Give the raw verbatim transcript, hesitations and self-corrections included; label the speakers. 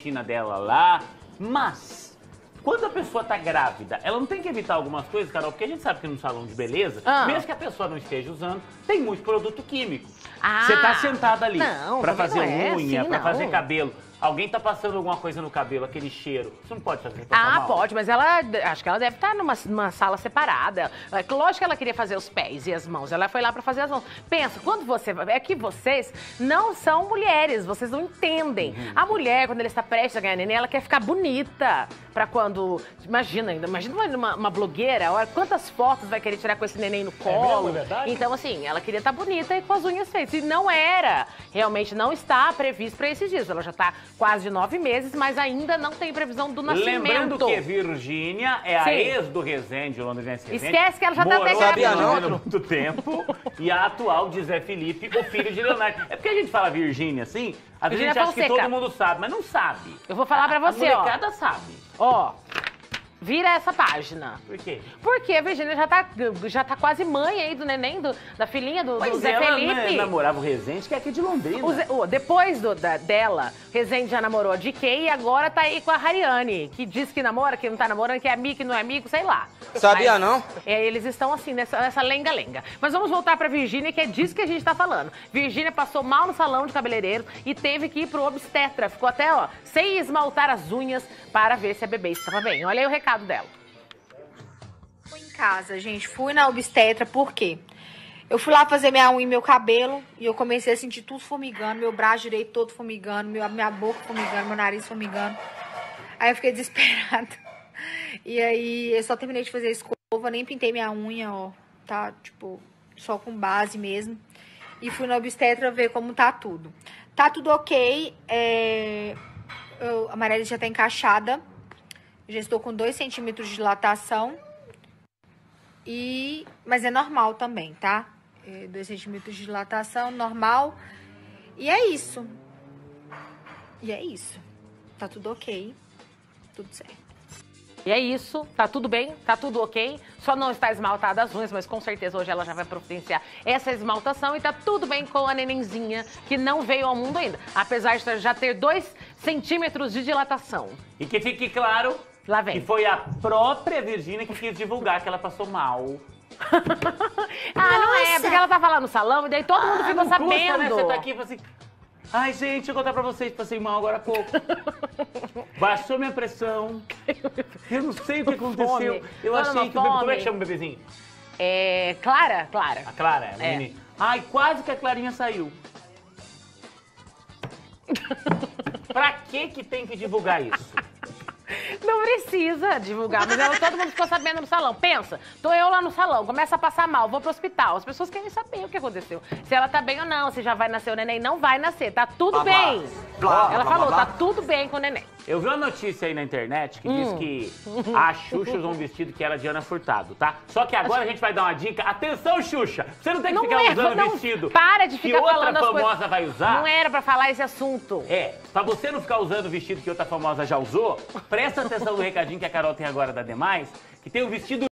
Speaker 1: rotina dela lá, mas quando a pessoa tá grávida, ela não tem que evitar algumas coisas, Carol, porque a gente sabe que no salão de beleza, ah. mesmo que a pessoa não esteja usando, tem muito produto químico. Ah, você tá sentada ali não, pra fazer é, unha, assim, pra não. fazer cabelo. Alguém tá passando alguma coisa no cabelo, aquele cheiro. Você não pode fazer pra
Speaker 2: Ah,
Speaker 1: mal.
Speaker 2: pode, mas ela, acho que ela deve estar numa, numa sala separada. Lógico que ela queria fazer os pés e as mãos. Ela foi lá pra fazer as mãos. Pensa, quando você... É que vocês não são mulheres, vocês não entendem. Uhum. A mulher, quando ela está prestes a ganhar neném, ela quer ficar bonita. Pra quando... Imagina, imagina uma, uma blogueira, olha quantas fotos vai querer tirar com esse neném no colo. É mesmo, é verdade? Então, assim, ela queria estar bonita e com as unhas feitas. E não era. Realmente não está previsto pra esses dias. Ela já tá quase de nove meses, mas ainda não tem previsão do nascimento.
Speaker 1: Lembrando que Virgínia é a Sim. ex do Rezende, o londrinense Rezende.
Speaker 2: Esquece que ela já tá até
Speaker 1: grávida há muito tempo. E a atual de Zé Felipe, o filho de Leonardo. É porque a gente fala Virgínia assim, às vezes a gente acha que todo mundo sabe, mas não sabe.
Speaker 2: Eu vou falar pra você,
Speaker 1: ó. A molecada sabe.
Speaker 2: Ó. Vira essa página.
Speaker 1: Por quê?
Speaker 2: Porque a Virgínia já tá, já tá quase mãe aí do neném, do, da filhinha do, do Zé
Speaker 1: ela,
Speaker 2: Felipe.
Speaker 1: Né, namorava o Rezende, que é aqui de Londrina.
Speaker 2: O Zé, oh, depois do, da, dela, o Rezende já namorou a D K e agora tá aí com a Hariane, que diz que namora, que não tá namorando, que é amigo, que não é amigo, sei lá.
Speaker 3: Sabia
Speaker 2: Mas,
Speaker 3: não?
Speaker 2: É, eles estão assim, nessa lenga-lenga. Mas vamos voltar pra Virgínia, que é disso que a gente tá falando. Virgínia passou mal no salão de cabeleireiro e teve que ir pro obstetra. Ficou até, ó, sem esmaltar as unhas para ver se a bebê estava bem. Olha aí o recado dela.
Speaker 4: Fui em casa, gente. Fui na obstetra, por quê? Eu fui lá fazer minha unha e meu cabelo e eu comecei a sentir tudo formigando, meu braço direito todo formigando, meu, minha boca formigando, meu nariz formigando. Aí eu fiquei desesperada. E aí eu só terminei de fazer a escova, nem pintei minha unha, ó. Tá, tipo, só com base mesmo. E fui na obstetra ver como tá tudo. Tá tudo ok. É... Eu, a Marielle já tá encaixada. Já estou com dois centímetros de dilatação. E... Mas é normal também, tá? É dois centímetros de dilatação, normal. E é isso. E é isso. Tá tudo ok. Tudo certo.
Speaker 2: E é isso, tá tudo bem, tá tudo ok, só não está esmaltada as unhas, mas com certeza hoje ela já vai providenciar essa esmaltação e tá tudo bem com a nenenzinha que não veio ao mundo ainda, apesar de já ter dois centímetros de dilatação.
Speaker 1: E que fique claro
Speaker 2: Lá vem.
Speaker 1: que foi a própria Virgínia que quis divulgar que ela passou mal.
Speaker 2: Ah, não é, porque ela tava lá no salão e daí todo mundo
Speaker 1: ah,
Speaker 2: ficou
Speaker 1: não
Speaker 2: sabendo.
Speaker 1: Custa, né? Você tá aqui e fala assim... Ai, gente, deixa eu contar pra vocês, passei mal agora há pouco. Baixou minha pressão. Eu não sei o que aconteceu.
Speaker 2: Fome.
Speaker 1: Eu
Speaker 2: Não,
Speaker 1: achei
Speaker 2: não,
Speaker 1: que o bebê...
Speaker 2: fome.
Speaker 1: Como é que chama o bebezinho?
Speaker 2: É... Clara? Clara.
Speaker 1: A Clara, a
Speaker 2: é.
Speaker 1: menina. Ai, quase que a Clarinha saiu. Pra que que tem que divulgar isso?
Speaker 2: Não precisa divulgar, mas ela, todo mundo ficou sabendo no salão. Pensa, tô eu lá no salão, começa a passar mal, vou pro hospital. As pessoas querem saber o que aconteceu. Se ela tá bem ou não, se já vai nascer o neném. Não vai nascer, tá tudo
Speaker 3: blá,
Speaker 2: bem.
Speaker 3: blá,
Speaker 2: ela
Speaker 3: blá,
Speaker 2: falou,
Speaker 3: blá, blá.
Speaker 2: tá tudo bem com o neném.
Speaker 1: Eu vi uma notícia aí na internet que
Speaker 2: hum.
Speaker 1: diz que a Xuxa usou um vestido que era de Ana Furtado, tá? Só que agora a gente vai dar uma dica. Atenção, Xuxa! Você não tem que
Speaker 2: não
Speaker 1: ficar
Speaker 2: é,
Speaker 1: usando
Speaker 2: não,
Speaker 1: vestido
Speaker 2: para de ficar
Speaker 1: que outra
Speaker 2: falando
Speaker 1: famosa
Speaker 2: as coisas.
Speaker 1: vai usar.
Speaker 2: Não era pra falar esse assunto.
Speaker 1: É, pra você não ficar usando o vestido que outra famosa já usou, presta atenção no recadinho que a Carol tem agora da Demais, que tem um vestido